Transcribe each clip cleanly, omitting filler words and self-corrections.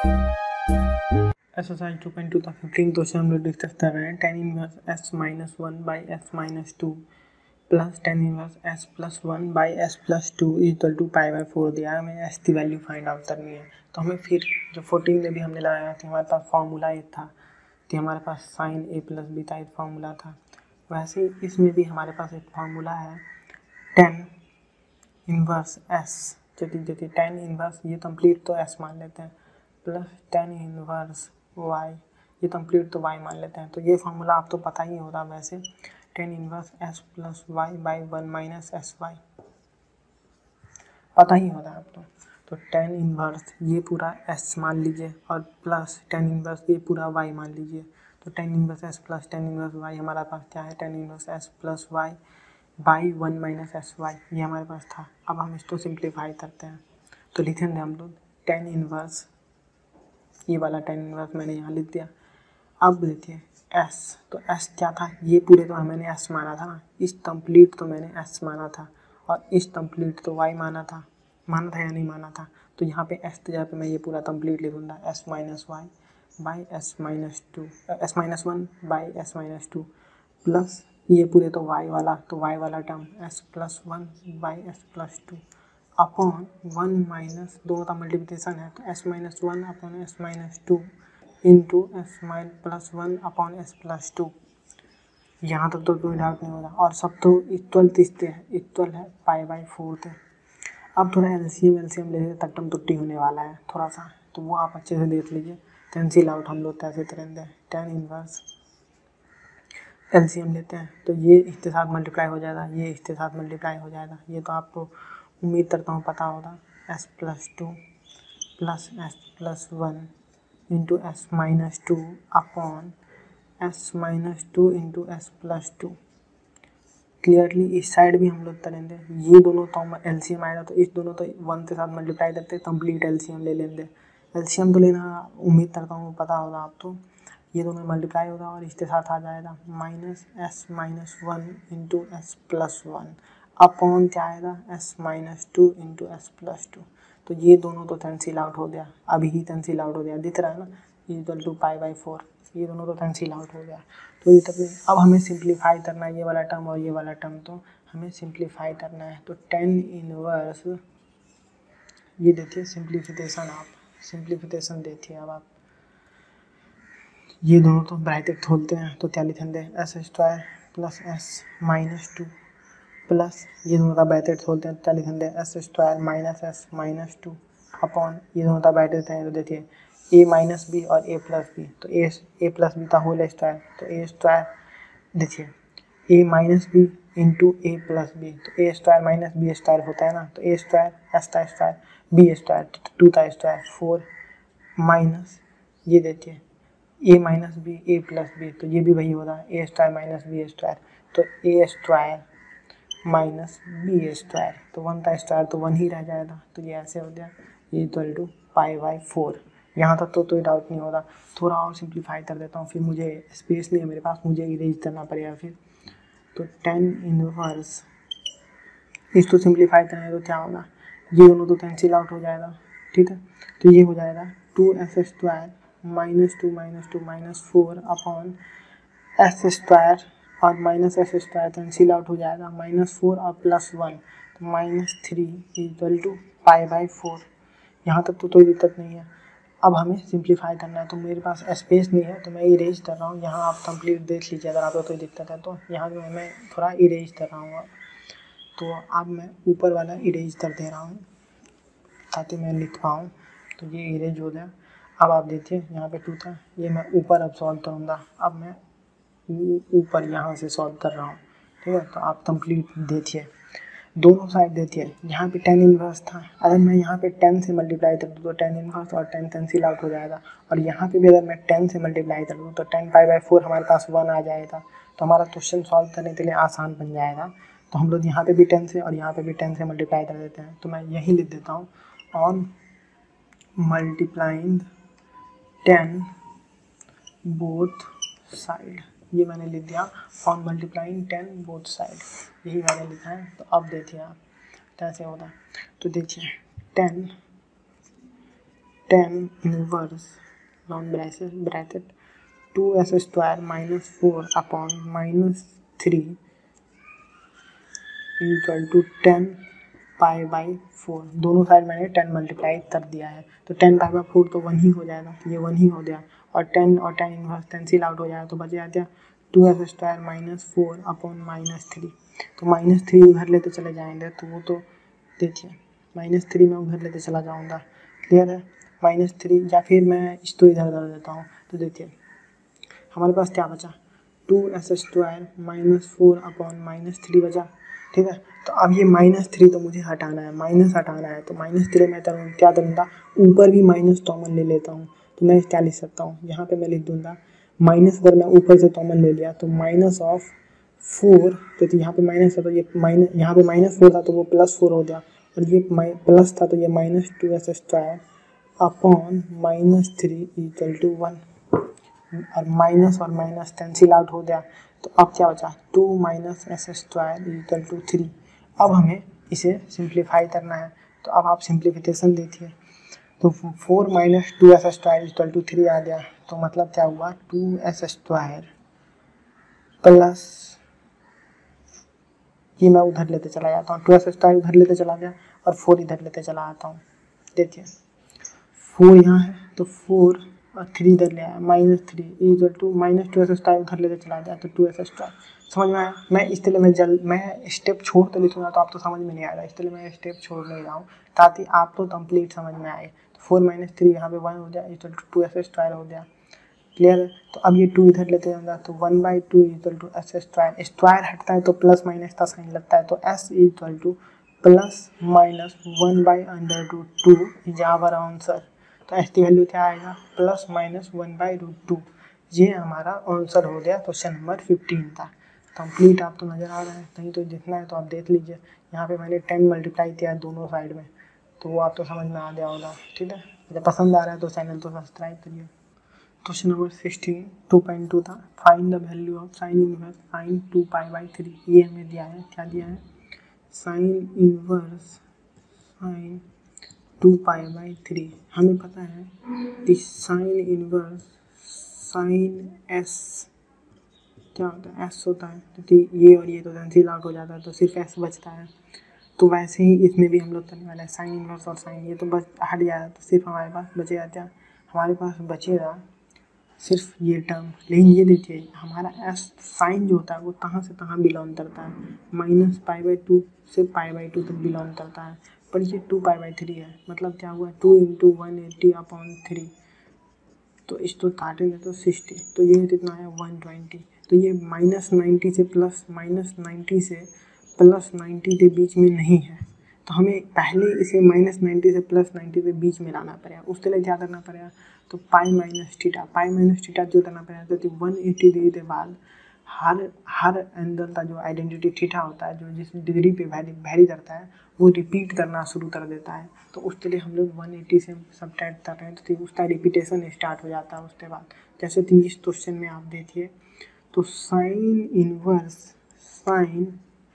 Exercise 2.2 का 15 question हम लोग डिस्कस कर रहे हैं। tan inverse s minus 1 by s minus 2 plus tan inverse s plus 1 by s plus 2 equal to pi by 4 दिया है। हमें s की वैल्यू फाइंड आउट करनी है। तो हमें फिर जो 14 में भी हमने लगाया था, हमारे पास फार्मूला एक था कि हमारे पास साइन a प्लस b का एक फार्मूला था, वैसे ही इसमें भी हमारे पास एक फार्मूला है tan इनवर्स s। चलिए tan इनवर्स ये कंप्लीट तो s मान लेते हैं, प्लस tan इनवर्स y ये कंप्लीट तो y मान लेते हैं। तो ये फार्मूला आप तो पता ही होगा वैसे, tan inverse s plus y by 1 minus S Y पता ही होगा आपको। तो tan इनवर्स ये पूरा s मान लीजिए और प्लस tan इनवर्स ये पूरा y मान लीजिए। तो tan inverse s plus tan inverse y हमारा पास क्या है, tan inverse s plus y by 1 minus S Y ये हमारे पास था। अब हम इसको सिंप्लीफाई करते हैं तो लिखेंगे हम लोग tan इनवर्स, ये वाला tan इनवर्स मैंने यहाँ लिख दिया। अब देखिए s, तो s क्या था, ये पूरे तो मैंने s माना था ना, इस कंप्लीट तो मैंने s माना था और इस कंप्लीट तो y माना था या नहीं माना था। तो यहाँ पे s की जगह पे मैं ये पूरा कंप्लीट लिखूँगा s minus Y by s minus 2 s minus 1 by s minus 2 plus ये पूरे तो y वाला, तो y वाला term s plus 1 by s plus 2 upon 1 minus, दोनों का मल्टीप्लिकेशन है तो s minus 1 upon s minus 2 into S minus plus 1 upon S plus 2। यहाँ तक तो कोई डाउट नहीं होगा और सब तो इक्वल तीसते हैं, इक्वल है पाई बाई 4 थे। अब थोड़ा एलसीएम ले लेते, तट्टम तुट्टी होने वाला है थोड़ा सा, तो वो आप अच्छे से देख लीजिए। कैंसिल आउट हम लोग कैसे करेंगे, tan इनवर्स एलसीएम लेते हैं तो ये इसके साथ मल्टीप्लाई हो जाएगा, ये इसके साथ मल्टीप्लाई हो जाएगा। ये तो आपको उम्मीद करता हूँ पता होगा, S plus 2 plus S plus 1 into S minus 2 upon S minus 2 into S plus 2। Clearly इस साइड भी हम लोग करेंगे, ये दोनों तो एलसीएम आएगा तो इस दोनों तो 1 के साथ मल्टीप्लाई करते कंप्लीट एलसीएम ले लेंगे। एलसीएम तो लेना उम्मीद करता हूँ पता होगा आप, तो ये दोनों मल्टीप्लाई होगा और इसके साथ आ जाएगा minus S minus 1 into S plus 1 upon क्या आएगा S minus 2 into S plus 2। तो ये दोनों तो कैंसिल आउट हो गया, अभी ही कैंसिल आउट हो गया, दिख रहा है ना, इक्वल टू पाई बाई 4, ये दोनों तो कैंसिल आउट हो गया। तो ये तब अब हमें सिंप्लीफाई करना है, ये वाला टर्म और ये वाला टर्म तो हमें सिंप्लीफाई करना है। तो tan इनवर्स, ये देखिए सिंप्लीफिकेशन, आप सिंप्लीफिकेशन देखिए। अब आप ये दोनों तो ब्रैकेट खोलते हैं तो क्या लिखेंगे, S square plus S minus 2 plus ये दोनों का ब्रैकेट खोलते हैं तो क्या लिखेंगे, S square minus S minus 2 upon ये दोनों का ब्रैकेट है तो देखिए ए माइनस बी और ए प्लस बी, तो ए प्लस बी का होल स्क्वायर, तो ए स्क्वायर देखिए A minus B into A plus B, तो A square minus B square होता है ना, तो ए स्क्वायर एस का स्क्वायर बी स्क्वायर 2 का स्क्वायर 4 माइनस ये देखिए A minus B A plus B, तो ये भी वही होगा A square minus B square, तो A square minus B square, तो 1 का स्क्वायर तो 1 ही रह जाएगा, तो ये ऐसे हो गया, ये इक्वल टू पाई बाई 4। यहाँ तक तो कोई डाउट नहीं होगा। थोड़ा और सिंप्लीफाई कर देता हूँ, फिर मुझे स्पेस नहीं है मेरे पास, मुझे इरेज करना पड़ेगा फिर। तो tan इनवर्स इसको सिंप्लीफाई करेंगे तो क्या होगा, ये दोनों तो कैंसिल आउट हो जाएगा, ठीक है। तो ये हो जाएगा 2s square minus 2 minus 4 upon S square और minus S square cancel out हो जाएगा, माइनस 4 और प्लस 1 तो minus 3 equal to pi by 4। यहाँ तक तो कोई दिक्कत नहीं है। अब हमें सिंप्लीफाई करना है, तो मेरे पास स्पेस नहीं है तो मैं इरेज कर रहा हूँ। यहाँ आप कंप्लीट देख लीजिए, अगर आपको कोई दिक्कत है तो यहाँ जो है मैं थोड़ा इरेज कर रहा हूँ। तो अब मैं ऊपर वाला इरेज कर दे रहा हूँ ताकि मैं लिख पाऊँ, तो ये इरेज हो गया। अब आप देखिए यहाँ पे 2 था, ये मैं ऊपर अब सॉल्व करूँगा। अब मैं ऊपर यहाँ से सॉल्व कर रहा हूँ, ठीक है। तो आप कंप्लीट देखिए, दोनों साइड देखिए, यहाँ पे tan इनवर्स था, अगर मैं यहाँ पे 10 से मल्टीप्लाई कर दूँ तो tan इनवर्स और 10 कैंसिल आउट हो जाएगा, और यहाँ पे भी अगर मैं 10 से मल्टीप्लाई कर दूँ तो tan पाई बाई 4 हमारे पास 1 आ जाएगा, तो हमारा क्वेश्चन सॉल्व करने के लिए आसान बन जाएगा। तो हम लोग यहाँ पे भी 10 से और यहाँ पे भी 10 से मल्टीप्लाई कर देते हैं, तो मैं यही लिख देता हूँ ऑन मल्टीप्लाइंग 10 बोथ साइड, ये मैंने लिख दिया ऑन मल्टीप्लाइंग 10 बोथ साइड, यही मैंने लिखा है। तो अब देखिए आप कैसे होता है, तो देखिए 10 tan inverse long bracket 2s² minus 4 upon minus 3 equal to 10 pi by 4। दोनों साइड मैंने 10 मल्टीप्लाई कर दिया है, तो 10 पाई बाई 4 तो 1 ही हो जाएगा, ये 1 ही हो गया, और 10 और 10 इनवर्स कैंसिल आउट हो जाएगा, तो बच जाता 2s² माइनस 4 अपॉन माइनस 3। तो माइनस 3 उधर लेते चले जाएंगे, तो वो तो देखिए माइनस 3 में उधर लेते चला जाऊँगा, क्लियर है। माइनस 3 या फिर मैं इसको इधर उधर देता हूँ, तो देखिए हमारे पास क्या बचा, 2s² माइनस 4 अपॉन माइनस 3 बचा, ठीक है। तो अब ये माइनस 3 तो मुझे हटाना है, माइनस हटाना है, तो माइनस 3 में क्या करूँगा, ऊपर भी माइनस कॉमन ले लेता हूँ, तो मैं क्या लिख सकता हूँ, यहाँ पे मैं लिख दूँगा माइनस, अगर मैं ऊपर से कॉमन ले लिया तो माइनस ऑफ 4, तो यहाँ पे माइनस है तो ये माइनस, यहाँ पे माइनस 4 था तो वो प्लस 4 हो गया, और ये प्लस था तो ये minus 2s² upon minus 3 equal to 1, और माइनस कैंसिल आउट हो गया, तो अब क्या बचा 2 माइनस s² इक्वल टू 3। अब हमें इसे सिंप्लीफाई करना है, तो अब आप सिंप्लीफिकेशन देखिए, तो 4 माइनस 2s² इक्वल टू 3 आ गया, तो मतलब क्या हुआ 2s² प्लस, ये मैं उधर लेते चला जाता हूँ, 2s² उधर लेते चला गया और 4 इधर लेते चला आता हूँ, देखिए 4 यहाँ है तो 4 और 3 इधर ले आया, minus 3 equal to minus 2s² उधर लेते चला गया, तो 2s²। समझ में आया। मैं इसलिए मैं स्टेप छोड़ तो लिखूँगा तो आप तो समझ में नहीं आएगा, इसलिए मैं स्टेप छोड़ नहीं रहा हूँ ताकि आप तो कंप्लीट समझ में आए। तो 4 माइनस 3 यहाँ पे 1 हो जाए इक्वल टू 2s² हो गया, क्लियर है। तो अब ये 2 इधर लेते जाऊँगा, तो 1/2 इक्वल टू s², स्क्वायर हटता है तो प्लस माइनस का साइन लगता है, तो s equal to plus minus 1/√2 is our answer. तो एस की वैल्यू क्या आएगा, प्लस माइनस 1/√2। ये हमारा आंसर हो गया क्वेश्चन नंबर 15 का। कंप्लीट आप तो नज़र आ रहा है, कहीं तो देखना है तो आप देख लीजिए, यहाँ पे मैंने 10 मल्टीप्लाई किया है दोनों साइड में, तो वो आप तो समझ में आ गया होगा, ठीक है। अगर पसंद आ रहा है तो चैनल तो सब्सक्राइब करिए। क्वेश्चन नंबर 16 2.2 था, find the value of sine inverse sine 2π/3। ये हमें दिया है, क्या दिया है, साइन इनवर्स साइन 2π/3। हमें पता है कि साइन इनवर्स साइन एस क्या होता है, एस होता है, क्योंकि ये और ये तो कैंसिल आउट हो जाता है तो सिर्फ एस बचता है। तो वैसे ही इसमें भी हम लोग करने वाला है, साइन इनवर्स और साइन, ये तो बस हट जाएगा, तो सिर्फ हमारे पास बचेगा क्या, हमारे पास बचेगा सिर्फ ये टर्म। लेकिन ये देखिए हमारा एस साइन जो होता है वो कहाँ से कहाँ बिलोंग करता है, -π/2 से π/2 तक बिलोंग करता है, पर ये 2π/3 है, मतलब क्या हुआ 2 × 180/3, तो इसको काटेंगे तो 60, तो ये कितना है 120। तो ये -90 से +90 के बीच में नहीं है, तो हमें पहले इसे -90 से +90 के बीच में लाना पड़ेगा। उसके लिए क्या करना पड़ेगा, तो पाई माइनस थीटा जो करना पड़ेगा, क्योंकि 180 डिग्री के बाद हर एंगल का जो आइडेंटिटी थीटा होता है, जो जिस डिग्री पे वैरी करता है, वो रिपीट करना शुरू कर देता है। तो उसके लिए हम लोग 180 से सब्ट्रैक्ट कर रहे हैं, तो उसका रिपीटेशन स्टार्ट हो जाता है उसके बाद। जैसे कि इस क्वेश्चन में आप देखिए, तो साइन इनवर्स साइन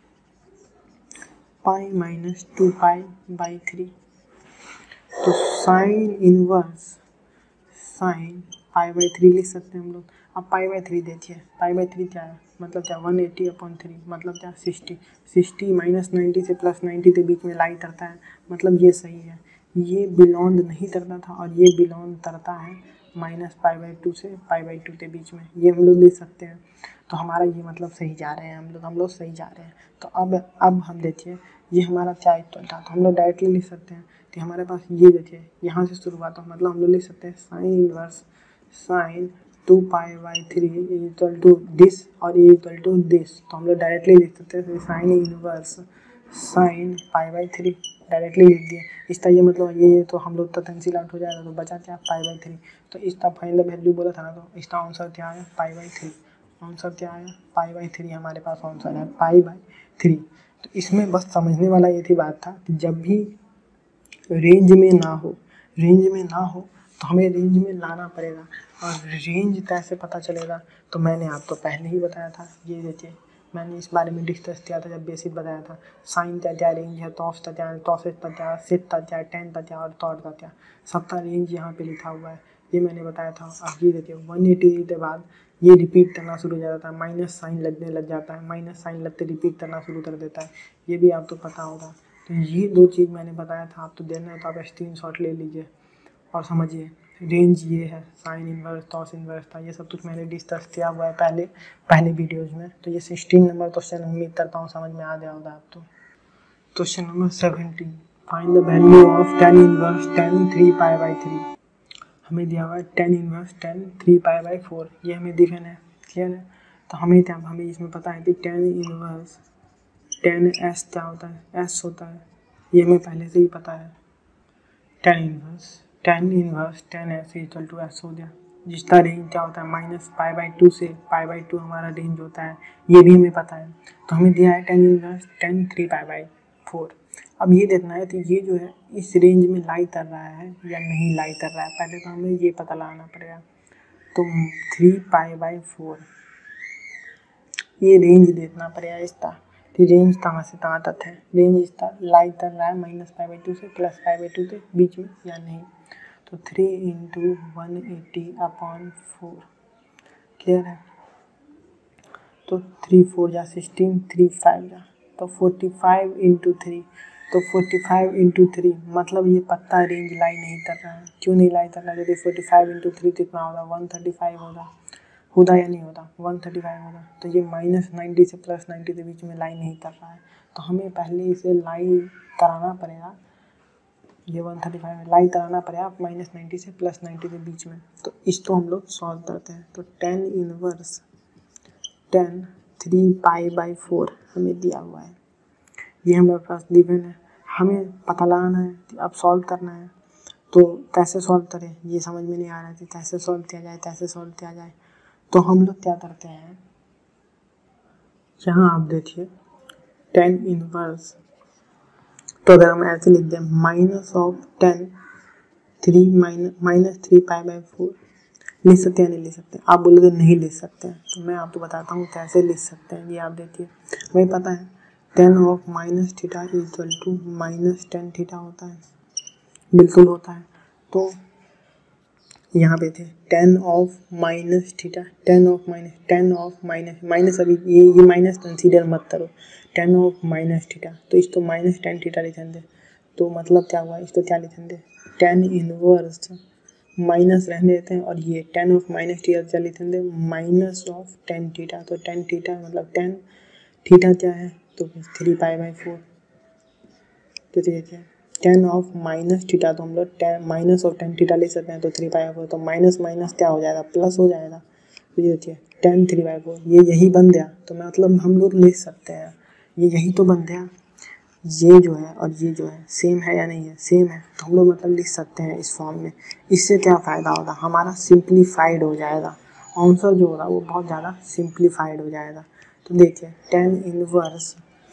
π-2π/3, तो साइन इनवर्स साइन π/3 लिख सकते हैं हम लोग। अब π/3 देखिए, π/3 क्या है, मतलब क्या 180/3, मतलब क्या 60 -90 से +90 के बीच में लाई करता है, मतलब ये सही है। ये बिलोंग नहीं करता था और ये बिलोंग करता है -π/2 से π/2 के बीच में, ये हम लोग लिख सकते हैं। तो हमारा ये मतलब सही जा रहे हैं हम लोग सही जा रहे हैं। तो अब हम देखिए ये हमारा क्या इक्वल था, तो हम लोग डायरेक्टली लिख सकते हैं कि हमारे पास ये देखिए यहाँ से शुरुआत हो, मतलब हम लोग लिख सकते हैं sine inverse sine 2π/3 equal to this और ये इक्वल टू दिस, तो हम लोग डायरेक्टली लिख सकते हैं साइन इनवर्स साइन π/3 डायरेक्टली लिख दिया। इसका ये मतलब ये तो हम लोग तो कैंसिल आउट हो जाएगा, तो बचा क्या π/3। तो इसका फाइनल वैल्यू बोला था ना, तो इसका आंसर क्या आया π/3। आंसर क्या आया π/3, हमारे पास आंसर है π/3। तो इसमें बस समझने वाला ये थी बात था कि जब भी रेंज में ना हो तो हमें रेंज में लाना पड़ेगा। और रेंज कैसे पता चलेगा, तो मैंने आपको पहले ही बताया था, ये देखिए मैंने इस बारे में डिस्कस किया था जब बेसिक बताया था। साइन त्या रेंज है, तोस त्या, सेट त्या, टेन त्या और तॉट त्या, सबका रेंज यहाँ पे लिखा हुआ है, ये मैंने बताया था। अब ये देखिए 180 के बाद ये रिपीट करना शुरू हो जाता है, माइनस साइन लगने लग जाता है, माइनस साइन लगते रिपीट करना शुरू कर देता है, ये भी आपको पता होगा। तो ये दो चीज़ मैंने बताया था, आप तो देना है तो आप स्क्रीनशॉट ले लीजिए और समझिए। रेंज ये है, साइन इनवर्स, टॉस इनवर्स था, ये सब कुछ मैंने डिस्कस किया हुआ है पहले वीडियोज़ में। तो ये 16 नंबर क्वेश्चन उम्मीद करता हूँ समझ में आ गया होगा आपको। Question number 17, find the value of tan inverse tan 3π/3। हमें दिया हुआ है tan इनवर्स tan 3π/4, ये हमें दिखना है, क्लियर है। तो हमें इसमें पता है कि tan इनवर्स tan s क्या होता है, s होता है, ये हमें पहले से ही पता है। tan inverse tan s equal to s हो गया, जिसका रेंज क्या होता है -π/2 से π/2 हमारा रेंज होता है, ये भी हमें पता है। तो हमें दिया है tan इनवर्स tan 3π/4। अब ये देखना है तो ये जो है इस रेंज में लाई कर रहा है या नहीं लाई कर रहा है, पहले तो हमें ये पता लगाना पड़ेगा। तो 3π/4 ये रेंज देखना पड़ेगा इसका, कि रेंज कहाँ से कहाँ तक है, रेंज इसका लाई कर रहा है -π/2 से +π/2 के बीच में या नहीं। तो 3 × 180/4, क्लियर है। तो 3 4 जा 16, 3 5 जा, तो 45 × 3, तो 45 × 3 मतलब ये पत्ता रेंज लाई नहीं कर रहा है। क्यों नहीं लाई कर रहा है? यदि 45 × 3 कितना होगा, 135 होगा या नहीं होता, 135 होगा। तो ये -90 से +90 के बीच में लाई नहीं कर रहा है, तो हमें पहले इसे लाई कराना पड़ेगा। ये 135 लाई कराना पड़ेगा -90 से +90 के बीच में। तो इसको हम लोग सॉल्व करते हैं। तो tan इनवर्स tan 3π/4 हमें दिया हुआ है, ये हमारे पास गिवन है, हमें पता लगाना है, अब सॉल्व करना है। तो कैसे सॉल्व करें ये समझ में नहीं आ रहा है कि कैसे सॉल्व किया जाए, तो हम लोग क्या करते हैं, यहाँ आप देखिए tan इनवर्स, तो अगर हम ऐसे लिख दें -tan 3π/4 लिख सकते हैं नहीं लिख सकते, आप बोलोगे नहीं लिख सकते हैं, तो मैं आपको बताता हूँ कैसे लिख सकते हैं। ये आप देखिए, हमें पता है tan of -θ equal to -tan θ होता है, बिल्कुल होता है। तो यहाँ पे थे tan of माइनस अभी ये माइनस कंसीडर मत करो, tan of -θ, तो इसको -tan θ लिखेंगे। तो मतलब क्या हुआ, इसको क्या लिखेंगे, tan इनवर्स माइनस रहने देते हैं, और ये tan of -θ क्या लिखेंगे, -tan θ। तो tan θ मतलब tan θ क्या है, तो 3π/4। तो देखिए tan of -θ, तो हम लोग -tan θ ले सकते हैं, तो 3π/4, तो माइनस क्या हो जाएगा, प्लस हो जाएगा। तो ये देखिए tan 3/4 ये यही बन गया, तो मतलब हम लोग लिख सकते हैं ये यही तो बन गया, ये जो है और ये जो है सेम है या नहीं है, सेम है, तो हम लोग मतलब लिख सकते हैं इस फॉर्म में। इससे क्या फ़ायदा होगा, हमारा सिंप्लीफाइड हो जाएगा, आंसर जो होगा वो बहुत ज़्यादा सिंप्लीफाइड हो जाएगा। तो देखिए tan इनवर्स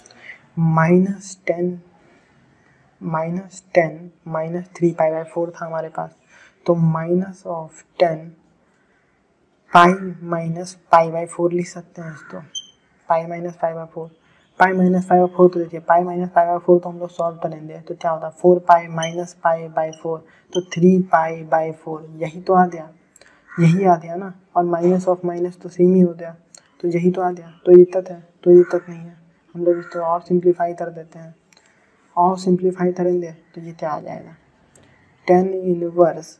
-3π/4 था हमारे पास, तो -10 π/4 लिख सकते हैं इसको, π-π/4 तो देखिए π-π/4 तो हम लोग सॉल्व करेंगे, तो क्या होता है 4π - π/4, तो 3π/4 यही तो आ गया, ना, और माइनस ऑफ माइनस तो सेम ही हो गया, तो यही तो आ गया। तो ये दिक्कत है, तो ये दिक्कत नहीं है, हम लोग इसको और सिंप्लीफाई कर देते हैं, और सिंप्लीफाई करेंगे तो ये क्या आ जाएगा, tan इनवर्स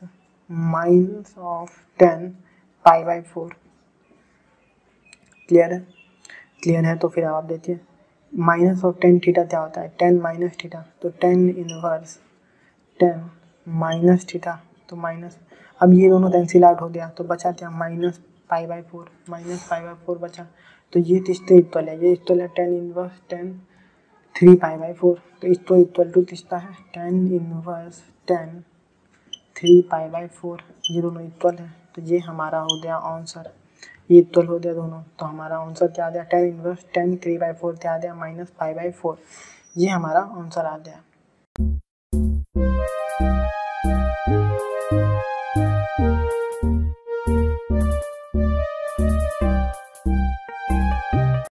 -10 π/4। क्लियर है। तो फिर आप देखिए -tan θ क्या होता है, tan -θ, तो tan इनवर्स tan -θ, तो माइनस, अब ये दोनों कैंसिल आउट हो गया, तो बचा क्या -π/4 बचा। तो ये किसके इक्वल है, ये इक्वल है tan इनवर्स tan 3π/4, तो इसको इक्वल टू किसका है, tan इनवर्स tan 3π/4, ये दोनों इक्वल है, तो ये हमारा हो गया आंसर, ये इक्वल हो गया दोनों, तो हमारा आंसर क्या आ गया, tan इनवर्स tan 3/4 क्या आ गया -π/4, ये हमारा आंसर आ गया।